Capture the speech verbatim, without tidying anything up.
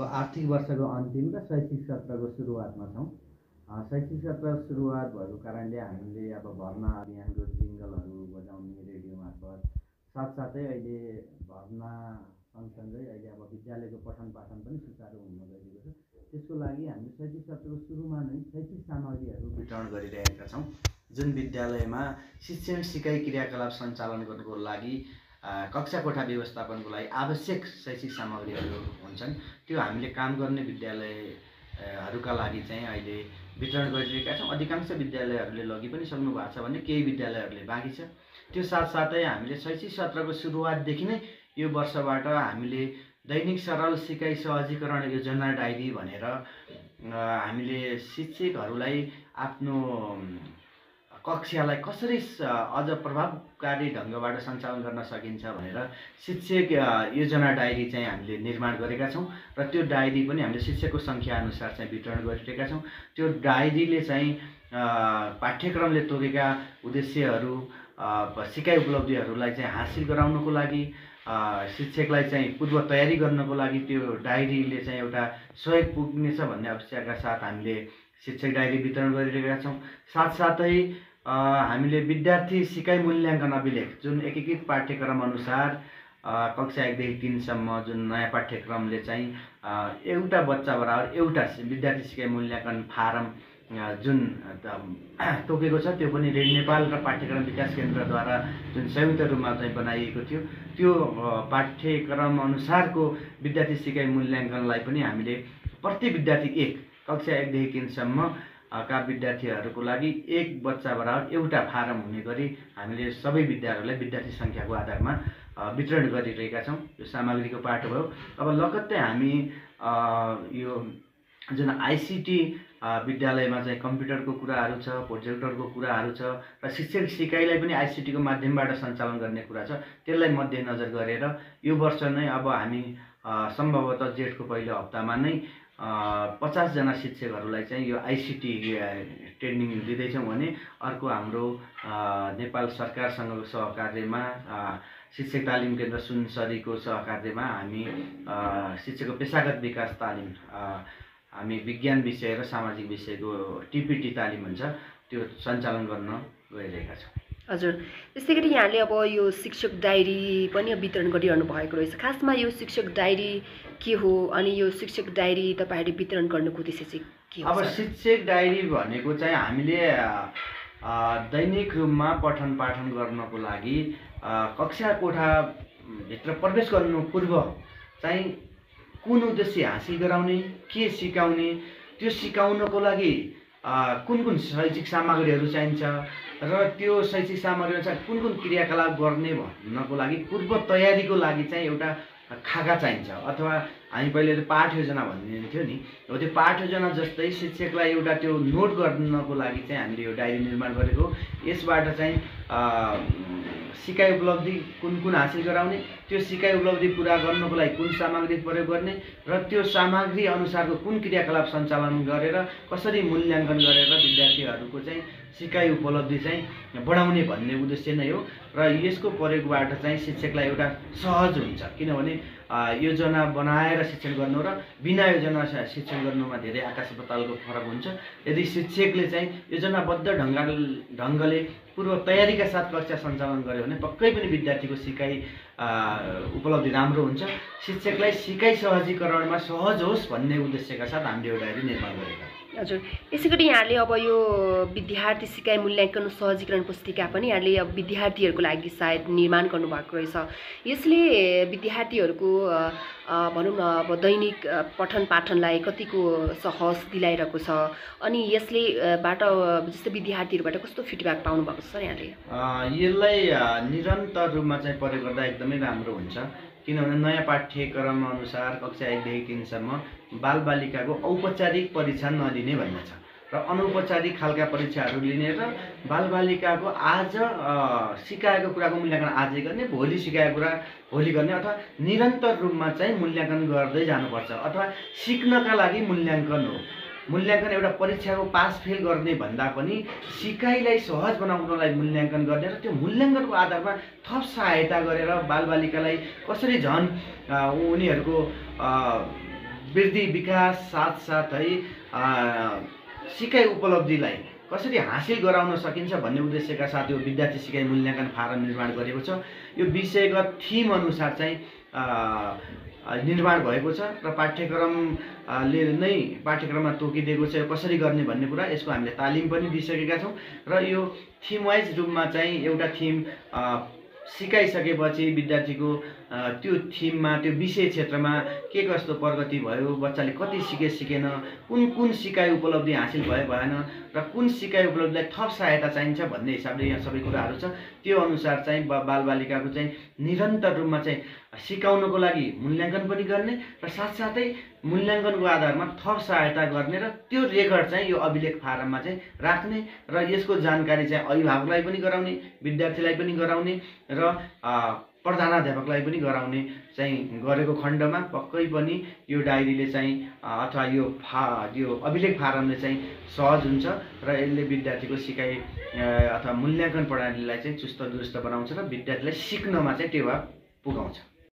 आर्थिक वर्षको अन्तिम र शैक्षिक सत्रको सुरुवातमा छौँ। शैक्षिक सत्र सुरुवात भएको कारणले हामीले अब भर्ना अभियानको जिङ्गलहरू बजाउने रेडियो मार्फत, साथसाथै अहिले भर्ना सँगसँगै अहिले अब विद्यालयको पठन पाठन पनि सुचारू हुन गइरहेको छ। त्यसको लागि हामीले शैक्षिक सत्रको सुरुमा नै शैक्षिक सामग्रीहरू वितरण गरिरहेका छौँ, जुन विद्यालयमा शिक्षण सिकाइ क्रियाकलाप सञ्चालन गर्नुको लागि कक्षा कोठा व्यवस्थापनको लागि आवश्यक शैक्षिक सामग्रीहरू हुन्छन्। त्यो हामीले काम गर्ने विद्यालयहरूका लागि चाहिँ अहिले वितरण गरिरहेका छौँ। अधिकांश विद्यालयहरूले लगी पनि सक्नु भएको छ भने केही विद्यालयहरूले बाँकी छ। त्यो साथसाथै हामीले शैक्षिक सत्रको सुरुवातदेखि नै यो वर्षबाट हामीले दैनिक सरल सिकाइ सहजीकरण योजना डायरी भनेर हामीले शिक्षकहरूलाई आफ्नो कक्षालाई कसरी अझ प्रभावकारी ढङ्गबाट सञ्चालन गर्न सकिन्छ भनेर शिक्षक योजना डायरी चाहिँ हामीले निर्माण गरेका छौँ र त्यो डायरी पनि हामीले शिक्षकको सङ्ख्या अनुसार चाहिँ वितरण गरिरहेका छौँ। त्यो डायरीले चाहिँ पाठ्यक्रमले तोकेका उद्देश्यहरू, सिकाइ उपलब्धिहरूलाई चाहिँ हासिल गराउनको लागि, शिक्षकलाई चाहिँ पूर्व तयारी गर्नको लागि त्यो डायरीले चाहिँ एउटा सहयोग पुग्नेछ भन्ने अपेक्षाका साथ हामीले शिक्षक डायरी वितरण गरिरहेका छौँ। साथसाथै हामीले विद्यार्थी सिकाइ मूल्याङ्कन अभिलेख जुन एकीकृत पाठ्यक्रम अनुसार कक्षा एकदेखि तिनसम्म जुन नयाँ पाठ्यक्रमले चाहिँ एउटा बच्चा बराबर एउटा विद्यार्थी सिकाइ मूल्याङ्कन फारम जुन तोकेको छ, त्यो पनि रेड नेपाल र पाठ्यक्रम विकास केन्द्रद्वारा जुन संयुक्त रूपमा चाहिँ बनाइएको थियो, त्यो पाठ्यक्रम अनुसारको विद्यार्थी सिकाइ मूल्याङ्कनलाई पनि हामीले प्रति विद्यार्थी एक कक्षा एकदेखि तिनसम्म का विद्यार्थीहरूको लागि एक बच्चा बराबर एउटा फारम हुने गरी हामीले सबै विद्यालयहरूलाई विद्यार्थी सङ्ख्याको आधारमा वितरण गरिरहेका छौँ। यो सामग्रीको पाटो भयो। अब लगत्तै हामी यो जुन आइसिटी विद्यालयमा चाहिँ कम्प्युटरको कुराहरू छ, प्रोजेक्टरको कुराहरू छ र शिक्षक सिकाइलाई पनि आइसिटीको माध्यमबाट सञ्चालन गर्ने कुरा छ, त्यसलाई मध्यनजर गरेर यो वर्ष नै अब हामी सम्भवतः जेठको पहिलो हप्तामा नै पचासजना शिक्षकहरूलाई चाहिँ यो आइसिटी ट्रेनिङ दिँदैछौँ भने अर्को हाम्रो नेपाल सरकारसँगको सहकार्यमा शिक्षक तालिम केन्द्र सुनसरीको सहकार्यमा हामी शिक्षकको पेसागत विकास तालिम, हामी विज्ञान विषय र सामाजिक विषयको टिपिटी तालिम हुन्छ, त्यो सञ्चालन गर्न गइरहेका छौँ। हजुर, त्यसै गरी यहाँले अब यो शिक्षक डायरी पनि वितरण गरिरहनु भएको रहेछ। खासमा यो शिक्षक डायरी के हो अनि यो शिक्षक डायरी तपाईँहरूले वितरण गर्नुको उद्देश्य चाहिँ के हो? अब शिक्षक डायरी भनेको चाहिँ हामीले दैनिक रूपमा पठन पाठन गर्नको लागि कक्षा कोठाभित्र प्रवेश गर्नु पूर्व चाहिँ कुन उद्देश्य हासिल गराउने, के सिकाउने, त्यो सिकाउनको लागि कुन कुन शैक्षिक सामग्रीहरू चाहिन्छ र त्यो शैक्षिक सामग्री अनुसार कुन कुन क्रियाकलाप गर्ने भन्नको लागि पूर्व तयारीको लागि चाहिँ एउटा खाका चाहिन्छ, अथवा हामी पहिले त्यो पाठ योजना भनिन्थ्यो नि, हो त्यो पाठ योजना जस्तै शिक्षकलाई एउटा त्यो नोट गर्नको लागि चाहिँ हामीले यो डायरी निर्माण गरेको। यसबाट चाहिँ सिकाइ उपलब्धि कुन कुन हासिल गराउने, त्यो सिकाइ उपलब्धि पुरा गर्नको लागि कुन सामग्री प्रयोग गर्ने र त्यो सामग्री अनुसारको कुन क्रियाकलाप सञ्चालन गरेर कसरी मूल्याङ्कन गरेर विद्यार्थीहरूको चाहिँ सिकाइ उपलब्धि चाहिँ बढाउने भन्ने उद्देश्य नै हो। र यसको प्रयोगबाट चाहिँ शिक्षकलाई एउटा सहज हुन्छ, किनभने योजना बनाएर शिक्षण गर्नु र बिना योजना शिक्षण गर्नुमा धेरै आकाश पातालको फरक हुन्छ। यदि शिक्षकले चाहिँ योजनाबद्ध ढङ्ग ढङ्गले पूर्व तयारीका साथ कक्षा सञ्चालन गर्यो भने पक्कै पनि विद्यार्थीको सिकाइ उपलब्धि राम्रो हुन्छ। शिक्षकलाई सिकाइ सहजीकरणमा सहज होस् भन्ने उद्देश्यका साथ हामीले यो डायरी निर्माण गरेका छौँ। हजुर, यसै गरी यहाँले अब यो विद्यार्थी सिकाइ मूल्याङ्कन सहजीकरण पुस्तिका पनि यहाँले अब विद्यार्थीहरूको लागि सायद निर्माण गर्नुभएको रहेछ। यसले विद्यार्थीहरूको भनौँ न अब दैनिक पठन पाठनलाई कतिको सहज दिलाइरहेको छ अनि यसले बाट जस्तै विद्यार्थीहरूबाट कस्तो फिडब्याक पाउनु भएको छ सर यहाँले? यसलाई निरन्तर रूपमा चाहिँ प्रयोग गर्दा एकदमै राम्रो हुन्छ, किनभने नयाँ पाठ्यक्रम अनुसार कक्षा एकदेखि तिनसम्म बालबालिकाको औपचारिक परीक्षा नलिने भन्ने छ र अनौपचारिक खालका परीक्षाहरू लिने र बालबालिकाको आज सिकाएको कुराको मूल्याङ्कन आजै गर्ने, भोलि सिकाएको कुरा भोलि गर्ने, अथवा निरन्तर रूपमा चाहिँ मूल्याङ्कन गर्दै जानुपर्छ, अथवा सिक्नका लागि मूल्याङ्कन हो। मूल्याङ्कन एउटा परीक्षाको पास फेल गर्ने भन्दा पनि सिकाइलाई सहज बनाउनलाई मूल्याङ्कन गर्ने र त्यो मूल्याङ्कनको आधारमा थप सहायता गरेर बालबालिकालाई कसरी झन् उनीहरूको वृद्धि विकास साथसाथै सिकाइ उपलब्धिलाई कसरी हासिल गराउन सकिन्छ भन्ने उद्देश्यका साथ यो विद्यार्थी सिकाइ मूल्याङ्कन फारम निर्माण गरेको छ। यो विषयगत थीम अनुसार चाहिँ निर्माण भएको छ र पाठ्यक्रमले नै पाठ्यक्रममा तोकिदिएको छ। यो कसरी गर्ने भन्ने कुरा यसको हामीले तालिम पनि दिइसकेका छौँ र यो थीम वाइज रूपमा चाहिँ एउटा थीम सिकाइसकेपछि विद्यार्थीको त्यो थीममा त्यो विषय क्षेत्रमा के कस्तो प्रगति भयो, बच्चाले कति सिके सिकेन, कुन कुन सिकाइ उपलब्धि हासिल भयो भएन र कुन सिकाइ उपलब्धिलाई थप सहायता चाहिन्छ भन्ने हिसाबले यहाँ सबै कुराहरू छ। त्यो अनुसार चाहिँ बालबालिकाको चाहिँ निरन्तर रूपमा चाहिँ सिकाउनको लागि मूल्याङ्कन पनि गर्ने र साथसाथै मूल्याङ्कनको आधारमा थप सहायता गर्ने र त्यो रेकर्ड चाहिँ यो अभिलेख फारममा चाहिँ राख्ने र यसको जानकारी चाहिँ अभिभावकलाई पनि गराउने, विद्यार्थीलाई पनि गराउने र प्रधानाध्यापकलाई पनि गराउने चाहिँ गरेको खण्डमा पक्कै पनि यो डायरीले चाहिँ अथवा यो फा यो अभिलेख फारमले चाहिँ सहज हुन्छ र यसले विद्यार्थीको सिकाइ अथवा मूल्याङ्कन प्रणालीलाई चाहिँ चुस्त दुरुस्त बनाउँछ र विद्यार्थीलाई सिक्नमा चाहिँ टेवा पुगाउँछ।